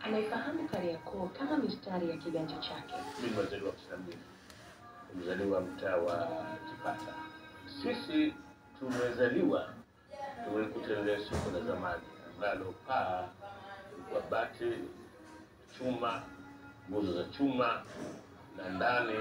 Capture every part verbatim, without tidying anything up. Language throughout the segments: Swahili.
anaifahamu Kariakoo kama mistari ya kiganja chake. Mimi nimezaliwa Kisambini, nimezaliwa mtaa wa Kipata. Sisi tumezaliwa tumekutelea soko la zamani ambalo paa kwa bati, chuma, nguzo za chuma, na ndani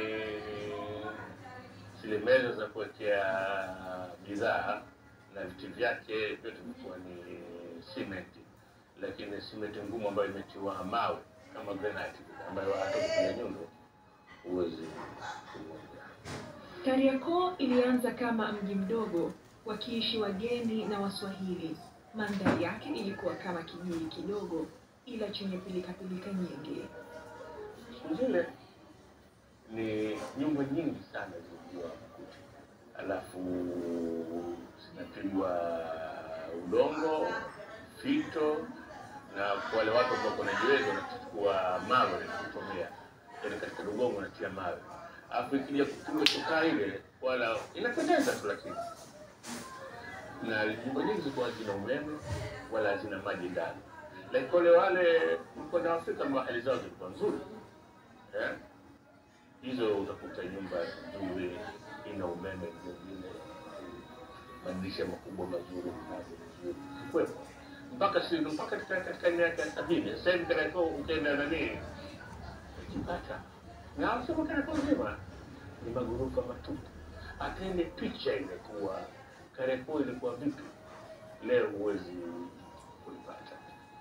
zile meza za kuwekea bidhaa na viti vyake vyote vilikuwa ni simenti, lakini simenti ngumu ambayo imetiwa mawe kama granite ambayo hata ukipiga nyundo huwezi kuonja. Kariakoo ilianza kama mji mdogo wakiishi wageni na Waswahili. Mandhari yake ilikuwa kama kijiji kidogo ila chenye pilika-pilika nyingi. Zile ni nyumba nyingi sana zilikuwa Makuti, alafu zinapigwa udongo, fito, na kwa wale watu ambao wanajiweza wanachukua mawe na kutumia, yaani katika udongo wanatia mawe. Alafu ikija kupigwa chokaa ile wala inapendeza tu, lakini na nyumba nyingi zilikuwa hazina umeme wala hazina maji ndani. Like wale wale mkoa wa Afrika mahali zao zilikuwa nzuri. Eh? Hizo utakuta nyumba nzuri ina umeme vile, madirisha makubwa mazuri, mlango mzuri. Kwepo mpaka si mpaka katika miaka ya sabini. Sasa hivi Kariakoo ukienda nani Kipata na hapo Kariakoo nzima ni magorofa matupu. Hata ile picha imekuwa Kariakoo ilikuwa vipi leo huwezi kuipata.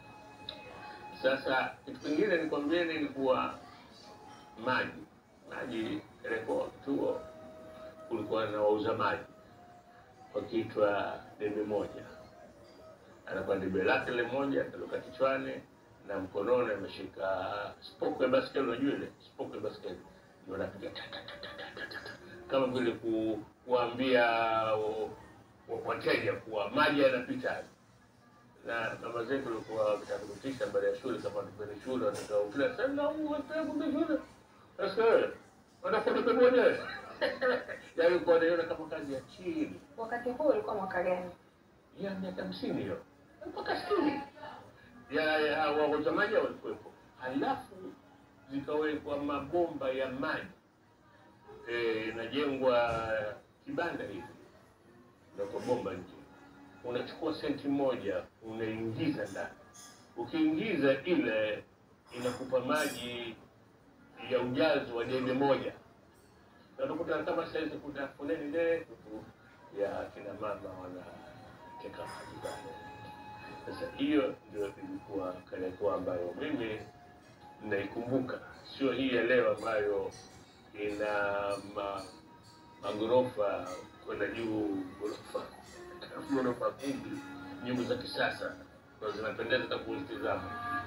Sasa kitu kingine ni kwambieni ilikuwa maji. Maji Kariakoo tuo kulikuwa na wauza maji wakiitwa debe moja. Anakuwa debe lake le moja kaloka kichwani na mkononi ameshika spoke ya baskeli, unajua ile spoke ya baskeli ndio anapiga kama vile ku, kuambia wateja kuwa maji yanapita. Na kama zetu walikuwa wakitafutisha baada ya shule, kama tupende shule watoto kila sana huwa kwa shule. Sasa wanakwenda pamoja. Yaani kwa nini kama kazi ya chini. Wakati huo ulikuwa mwaka gani? Ya miaka hamsini hiyo. Mpaka sitini. Ya ya wauza maji walikuwepo. Halafu zikawekwa mabomba ya maji. Eh, inajengwa kibanda hivi. Na kwa bomba nje. Unachukua senti moja unaingiza ndani. Ukiingiza ile inakupa maji ya ujazo wa debe moja. Na utakuta kama saizi kuna foleni ndefu ya kina mama wanateka maji pale. Sasa hiyo ndio ilikuwa Kariakoo ambayo mimi naikumbuka, sio hii ya leo ambayo ina ma, magorofa kwenda juu, gorofa gorofa kubwa, nyumba za kisasa na zinapendeza hata kuzitazama.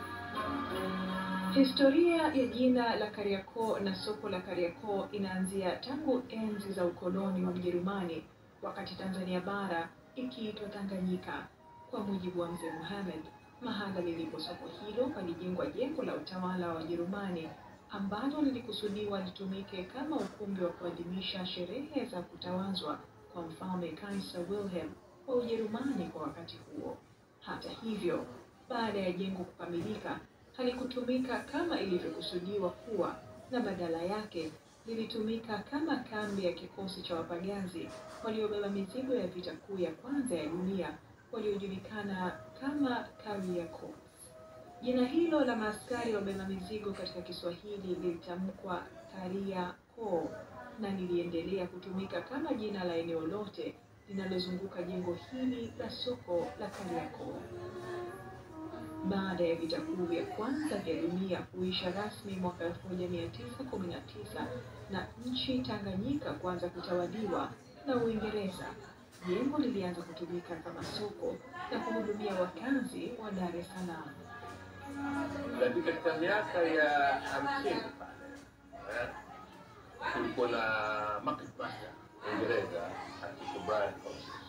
Historia ya jina la Kariakoo na soko la Kariakoo inaanzia tangu enzi za ukoloni wa Mjerumani, wakati Tanzania bara ikiitwa Tanganyika. Kwa mujibu wa Mzee Mohamed, mahala lilipo soko hilo palijengwa jengo la utawala wa Wajerumani ambalo lilikusudiwa litumike kama ukumbi wa kuadhimisha sherehe za kutawazwa kwa Mfalme Kaiser Wilhelm wa Ujerumani kwa wakati huo. Hata hivyo, baada ya jengo kukamilika, halikutumika kama ilivyokusudiwa kuwa, na badala yake lilitumika kama kambi ya kikosi cha wapagazi waliobeba mizigo ya vita kuu ya kwanza ya dunia waliojulikana kama Kariakoo. Jina hilo la maaskari wabeba mizigo katika Kiswahili lilitamkwa Kariakoo na liliendelea kutumika kama jina la eneo lote linalozunguka jengo hili la soko la Kariakoo. Baada ya vita kuu vya kwanza vya dunia kuisha rasmi mwaka elfu moja mia tisa kumi na tisa na nchi Tanganyika kuanza kutawaliwa na Uingereza, jengo lilianza kutumika kama soko na kuhudumia wakazi wa Dar es Salaam. Katika miaka ya hamsini pale, kulikuwa na market master Uingereza akiitwa Brown Hodges.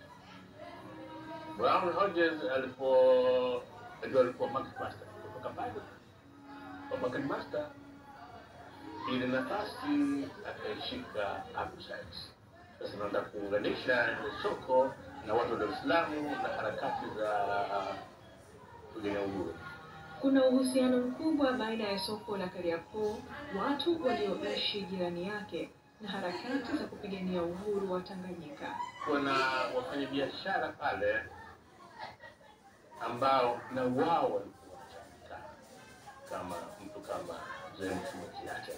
Brown Hodges alipo ndio alikuwa market master kutoka pale. Kwa market master ile nafasi akaishika hapo sasa. Sasa naenda kuunganisha soko na watu wa Dar es Salaam na harakati za kugeuza uhuru. Kuna uhusiano mkubwa baina ya soko la Kariakoo, watu walioishi jirani yake, na harakati za kupigania uhuru wa Tanganyika. Kuna wafanyabiashara pale ambao na wao walikuwa Tanganyika, kama mtu kama Mzee Mkiacha,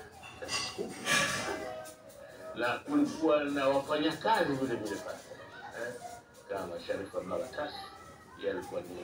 na kulikuwa na wafanyakazi vile vile pale eh, kama Sharifa Malatas, yeye alikuwa ni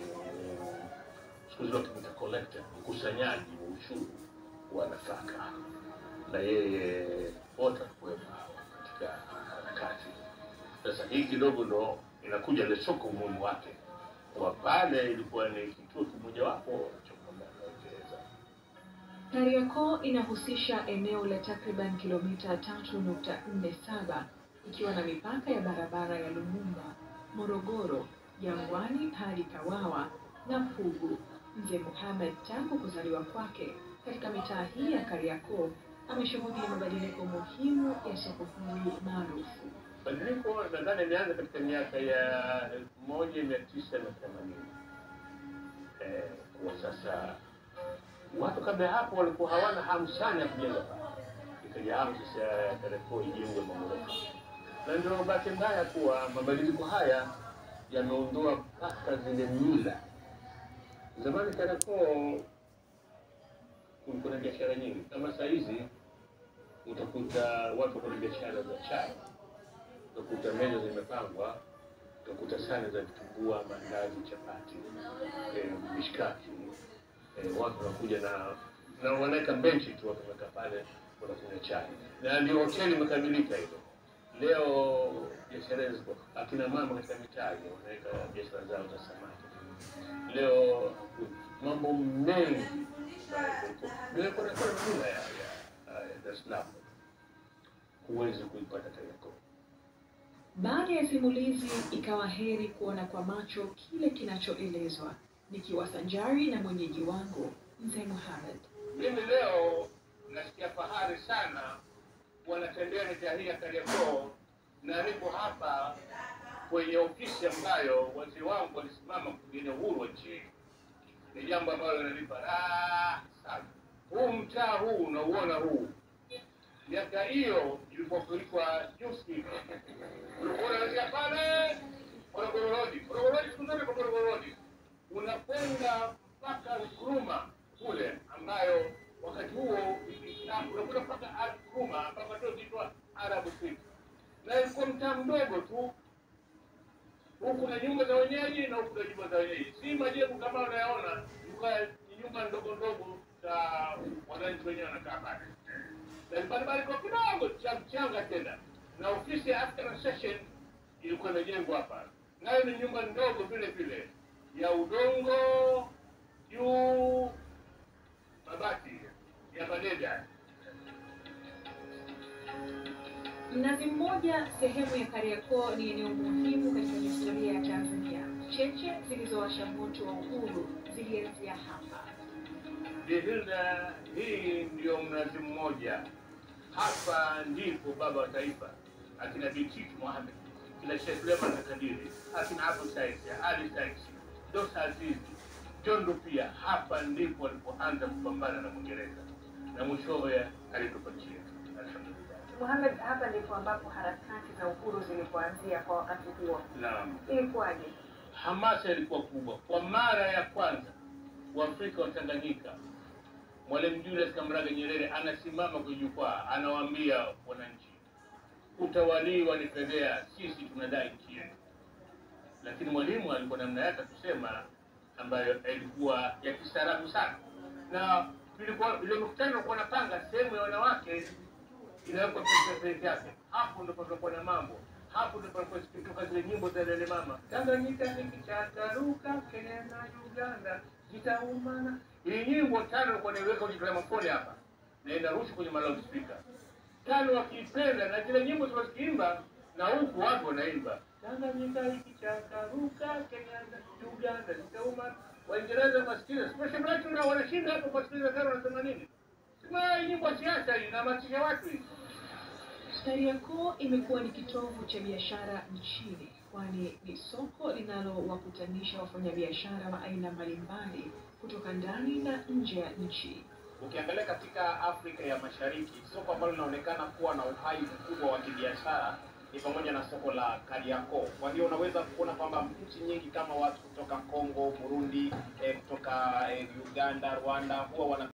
siku zote mta collector, mkusanyaji wa ushuru wa nafaka, na yeye wote kuwepo katika harakati. Sasa hii kidogo ndo inakuja ile soko umuhimu wake, kwa pale ilikuwa ni kituo kimoja wapo cha kuendeleza. Kariakoo inahusisha eneo la takriban kilomita tatu nukta nne saba ikiwa na mipaka ya barabara ya Lumumba, Morogoro, Jangwani hadi Kawawa na Pugu. Mzee Mohamed tangu kuzaliwa kwake katika mitaa hii ya Kariakoo ameshuhudia mabadiliko muhimu ya soko hili maarufu. Mabadiliko nadhani imeanza katika miaka ya elfu moja mia tisa na themanini. Eh, kwa sasa watu kabla hapo walikuwa hawana hamu sana ya kujenga pale. Ikaja hamu sasa ya Kariakoo ijengwe magorofa. Na ndio bahati mbaya kuwa mabadiliko haya yameondoa mpaka zile mila. Zamani Kariakoo kulikuwa na biashara nyingi. Kama saa hizi utakuta watu kwa biashara za chai, utakuta meza zimepangwa, utakuta sahani za vitumbua, mandazi, chapati, eh, mishkaki, eh, watu wanakuja na na wanaweka benchi tu, watu wanakaa pale wanakunywa chai. Na ndio hoteli imekamilika hilo. Leo biashara ziko akina mama katika mitaa wanaweka biashara zao za samaki. Leo mambo mengi ndio kuna kuna mila ya Dar es Salaam huwezi kuipata Kariakoo. Baada ya simulizi ikawa heri kuona kwa macho kile kinachoelezwa, nikiwa sanjari na mwenyeji wangu Mzee Mohamed. Mimi leo nasikia fahari sana wanatembea mitaa hii ya Kariakoo, na niko hapa kwenye ofisi ambayo wazee wangu walisimama kupigania uhuru wa nchi. Ni jambo ambalo linanipa raha sana. Huu mtaa huu unauona huu, miaka hiyo ilipokuitwa Juski, ulikuwa unaanzia pale Morogoro Road, Morogoro Road tunataka kwa Morogoro Road, unakwenda mpaka Nkrumah kule, ambayo wakati huo unakwenda mpaka Nkrumah mpaka ndio kiitwa Arab Street, na ilikuwa mtaa mdogo tu. Huku na nyumba za wenyeji na huku na nyumba za wenyeji, si majengo kama unayaona, ni nyumba ndogo ndogo za wananchi wenyewe wanakaa pale. Na barabara kwa kidogo cha mchanga tena, na ofisi ya African Session ilikuwa imejengwa hapa, nayo ni nyumba ndogo vile vile ya udongo juu, mabati ya madeda. Mnazi Mmoja, sehemu ya Kariakoo, ni eneo muhimu katika historia ya Tanzania. Cheche zilizowasha moto wa uhuru zilianzia hapa. Hilda, hii ndio Mnazi Mmoja. Hapa ndipo baba wa taifa akina Binti Mohamed, kila Sheikh Suleiman Kadiri, akina Abu Said, Ali Said, Dosa Aziz, Jondo pia. Hapa ndipo walipoanza kupambana na Mwingereza na mwishowe alitupa nchi yetu. Alhamdulillah. Mohamed, hapa ndipo ambapo harakati za uhuru zilipoanzia kwa wakati huo. Naam. Ilikuwaje? Hamasa ilikuwa kubwa. Kwa mara ya kwanza Waafrika wa Tanganyika, Mwalimu Julius Kambarage Nyerere anasimama kwenye jukwaa, anawaambia wananchi, utawaliwa ni fedhea, sisi tunadai nchi yetu. Lakini Mwalimu alikuwa namna yake kusema ambayo ilikuwa ya kistaarabu sana. Na ilikuwa ile mkutano kwa napanga sehemu ya wanawake inawekwa peke yake. Hapo ndipo kulikuwa na mambo. Hapo ndipo kulikuwa zikitoka zile nyimbo za Lele Mama. Tanganyika nikichakaruka, Kenya na Uganda zitaumana. Hii nyimbo tano kwa niweka kwenye gramafoni hapa, na inarushwa kwenye loudspeaker. Tano wakiipenda na zile nyimbo tunaziimba, na huku watu wanaimba Tanganyika ikichakaruka, Kenya na Uganda zitaumana. Waingereza masikini, special right na wanashinda hapo kwa sikiliza kama wanasema nini? Sima nyimbo siasa inahamasisha watu hivi. Kariakoo imekuwa ni kitovu cha biashara nchini, kwani ni soko linalowakutanisha wafanyabiashara wa aina mbalimbali kutoka ndani na nje ya nchi. Ukiangalia katika Afrika ya Mashariki, soko ambalo linaonekana kuwa na uhai mkubwa wa kibiashara ni pamoja na soko la Kariakoo. Kwa hiyo unaweza kuona kwamba nchi nyingi kama watu kutoka Kongo, Burundi, eh, kutoka eh, Uganda, Rwanda huwa wana